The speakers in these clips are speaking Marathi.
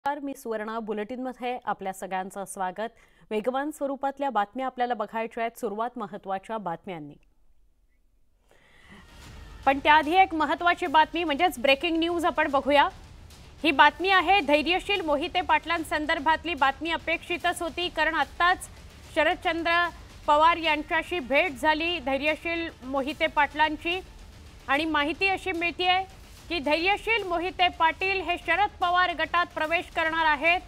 मी सुवर्णा बुलेटिनमध्ये आपल्या सगळ्यांचं स्वागत। वेगवान स्वरूपातल्या बातम्या आपल्याला बघायच्या आहेत। सुरुवात महत्त्वाच्या बातम्यांनी। पण त्याआधी एक महत्त्वाची बातमी म्हणजेच ब्रेकिंग न्यूज आपण बघूया। ही बातमी आहे धैर्यशील मोहिते पाटलांसंदर्भातली बातमी अपेक्षितच होती, कारण आत्ताच शरदचंद्र पवार यांच्याशी भेट झाली धैर्यशील मोहिते पाटलांची आणि माहिती अशी मिळतेय की धैर्यशील मोहिते पाटील हे शरद पवार गटात प्रवेश करणार आहेत।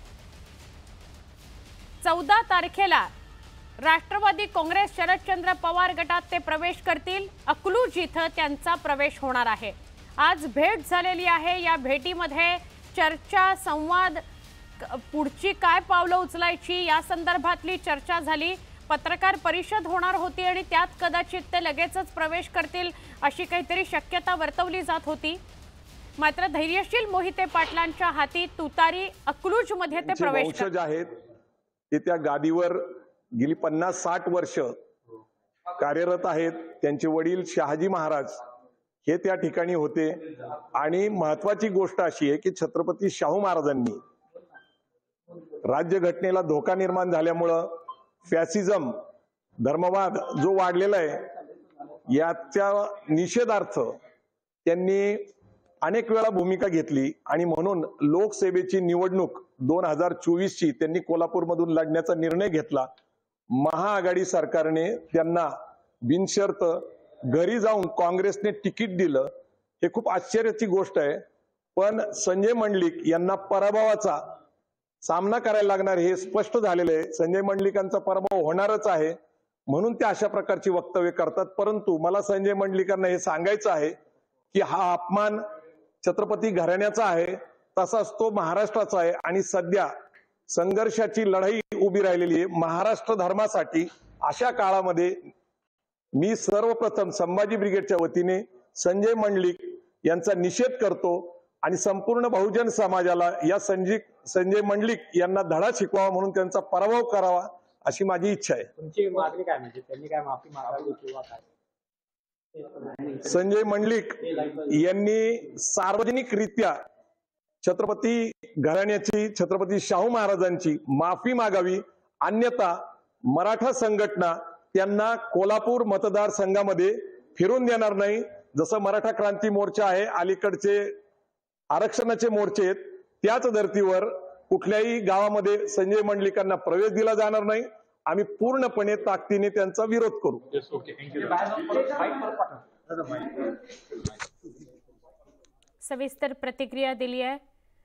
14 तारखेला राष्ट्रवादी काँग्रेस शरदचंद्र पवार गटात ते प्रवेश करतील। अकलूज इथं त्यांचा प्रवेश होणार आहे। आज भेट झालेली आहे। या भेटीमध्ये चर्चा संवाद पुढची काय पावलं उचलायची या संदर्भातली चर्चा झाली। पत्रकार परिषद होणार होती आणि त्यात कदाचित ते लगेचच प्रवेश करतील अशी काहीतरी शक्यता वर्तवली जात होती। मात्र धैर्यशील मोहिते पाटलांच्या हाती तुतारी अकलूज मध्ये ते प्रवेश वंशज आहेत ते त्या गादीवर गेली 50-60 वर्ष कार्यरत आहेत। त्यांचे वडील शहाजी महाराज हे त्या ठिकाणी होते आणि महत्त्वाची गोष्ट अशी आहे की छत्रपती शाहू महाराजांनी राज्यघटनेला धोका निर्माण झाल्यामुळे फॅसिझम धर्मवाद जो वाढलेला आहे याच्या निषेधार्थ त्यांनी अनेक वेळा भूमिका घेतली आणि म्हणून लोकसेवेची निवडणूक 2024 ची त्यांनी कोल्हापूरमधून लढण्याचा निर्णय घेतला। महाआघाडी सरकारने त्यांना बिनशर्त घरी जाऊन काँग्रेसने तिकीट दिलं। हे खूप आश्चर्याची गोष्ट आहे, पण संजय मंडलिक यांना पराभवाचा सामना करायला लागणार हे स्पष्ट झालेले आहे। संजय मंडलिकांचा पराभव होणारच आहे म्हणून ते अशा प्रकारची वक्तव्य करतात। परंतु मला संजय मंडलिकांना हे सांगायचं आहे की हा अपमान छत्रपती घराण्याचा आहे, तसाच तो महाराष्ट्राचा आहे आणि सध्या संघर्षाची लढाई उभी राहिलेली आहे महाराष्ट्र धर्मासाठी। अशा काळामध्ये मी सर्वप्रथम संभाजी ब्रिगेडच्या वतीने संजय मंडलिक यांचा निषेध करतो आणि संपूर्ण बहुजन समाजाला या संजय मंडलिक यांना धडा शिकवावा म्हणून त्यांचा पराभव करावा अशी माझी इच्छा आहे। तुमची मागणी काय म्हणजे त्यांनी काय माफी मागावी किंवा काय? संजय मंडलिक यांनी सार्वजनिकरित्या छत्रपती घराण्याची छत्रपती शाहू महाराजांची माफी मागावी, अन्यथा मराठा संघटना त्यांना कोल्हापूर मतदारसंघामध्ये फिरून देणार नाही। जसं मराठा क्रांती मोर्चा आहे, अलीकडचे आरक्षणाचे मोर्चे आहेत, त्याच धर्तीवर कुठल्याही गावामध्ये संजय मंडलिकांना प्रवेश दिला जाणार नाही। आम्ही पूर्णपणे ताकदीने त्यांचा विरोध करू। सविस्तर प्रतिक्रिया दिली आहे।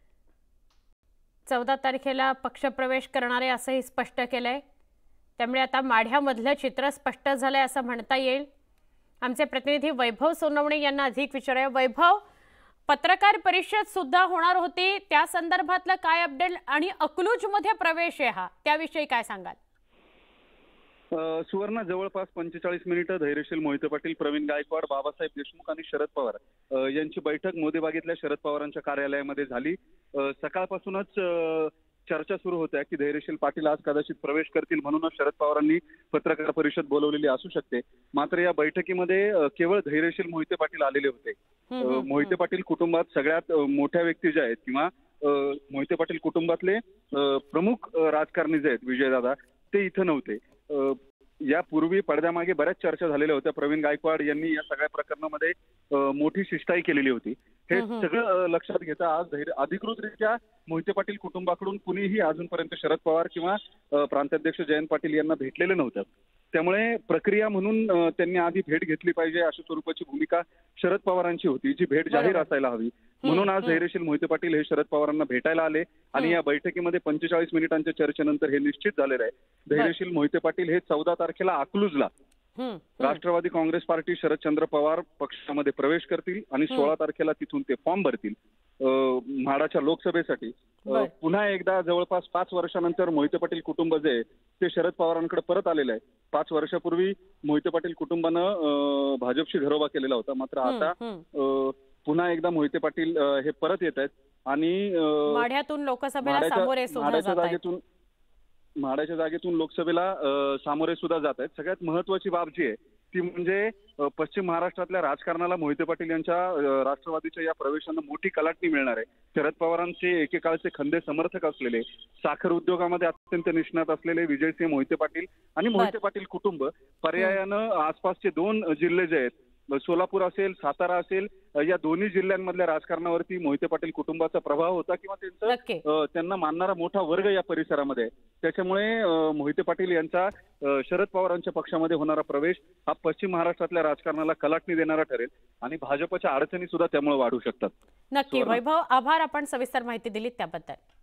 14 तारखेला पक्षप्रवेश करणारे असंही स्पष्ट केलंय। त्यामुळे आता माढ्यामधलं चित्र स्पष्ट झालंय असं म्हणता येईल। आमचे प्रतिनिधी वैभव सोनवणे यांना अधिक विचारूया। वैभव, पत्रकार परिषद सुद्धा होणार होती, त्या संदर्भातलं काय अपडेट आणि अकलूज मध्ये प्रवेश आहे हा, त्याविषयी काय सांगाल? सुवर्ण जवळपास 45 मिनिटं धैर्यशील मोहिते पाटील, प्रवीण गायकवाड, बाबासाहेब देशमुख आणि शरद पवार यांची बैठक मोदीबागेतल्या शरद पवारांच्या कार्यालयामध्ये झाली। सकाळपासूनच चर्चा सुरू होत्या की धैर्यशील पाटील आज कदाचित प्रवेश करतील, म्हणूनच शरद पवारांनी पत्रकार परिषद बोलवलेली असू शकते। मात्र या बैठकीमध्ये केवळ धैर्यशील मोहिते पाटील आलेले होते। मोहिते पाटील कुटुंबात सगळ्यात मोठ्या व्यक्ती ज्या आहेत किंवा मोहिते पाटील कुटुंबातले प्रमुख राजकारणी जे आहेत विजयदादा, ते इथं नव्हते। यापूर्वी पडद्यामागे बऱ्याच चर्चा झालेल्या होत्या। प्रवीण गायकवाड यांनी या सगळ्या प्रकरणामध्ये मोठी शिष्टाई केलेली होती। हे सगळं लक्षात घेता आज अधिकृतरित्या मोहिते पाटील कुटुंबाकडून कुणीही अजूनपर्यंत शरद पवार किंवा प्रांताध्यक्ष जयंत पाटील यांना भेटलेले नव्हते। त्यामुळे प्रक्रिया म्हणून त्यांनी आधी भेट घेतली पाहिजे अशा स्वरूपाची भूमिका शरद पवारांची होती, जी भेट जाहीर असायला हवी। म्हणून आज धैर्यशील मोहिते पाटील हे शरद पवारांना भेटायला आले आणि या बैठकीमध्ये 45 मिनिटांच्या चर्चेनंतर हे निश्चित झालेलं आहे। धैर्यशील मोहिते पाटील हे 14 तारखेला अकलूजला राष्ट्रवादी काँग्रेस पार्टी शरदचंद्र पवार पक्षामध्ये प्रवेश करतील आणि 16 तारखेला तिथून ते फॉर्म भरतील म्हाडाच्या लोकसभेसाठी। पुन्हा एकदा जवळपास 5 वर्षानंतर मोहिते पाटील कुटुंब जे ते शरद पवारांकडे परत आलेलं आहे। 5 वर्षापूर्वी मोहिते पाटील कुटुंबानं भाजपशी घरोबा केलेला होता, मात्र आता पुन्हा एकदा मोहिते पाटील हे परत येत आहेत आणि माढ्यातून लोकसभेला सामोरे सुद्धा जात आहेत। म्हाडाच्या जागेतून लोकसभेला सामोरे सुद्धा जात आहेत। सगळ्यात महत्वाची बाब जी आहे ती म्हणजे पश्चिम महाराष्ट्रातल्या राजकारणाला मोहिते पाटील यांच्या राष्ट्रवादीच्या या प्रवेशानं मोठी कलाटणी मिळणार आहे. शरद पवारांचे एकेकाळचे खंदे समर्थक असलेले, साखर उद्योगामध्ये अत्यंत निष्णात असलेले विजयसिंह मोहिते पाटील आणि मोहिते पाटील कुटुंब पर्यायानं आसपासचे 2 जिल्हे जे आहेत, सोलापूर असेल, सातारा असेल, या दोन्ही जिल्ह्यांमधल्या राजकारणावरती मोहिते पाटील कुटुंबाचा प्रभाव होता किंवा त्यांना मानणारा मोठा वर्ग या परिसरामध्ये आहे. त्याच्यामुळे मोहिते पाटील यांचा शरद पवारांच्या पक्षामध्ये होणारा प्रवेश हा पश्चिम महाराष्ट्रातल्या राजकारणाला कलाटणी देणारा ठरेल आणि भाजपच्या अडचणी सुद्धा त्यामुळे वाढू शकतात. नक्की वैभव, आभार, आपण सविस्तर माहिती दिलीत त्याबद्दल.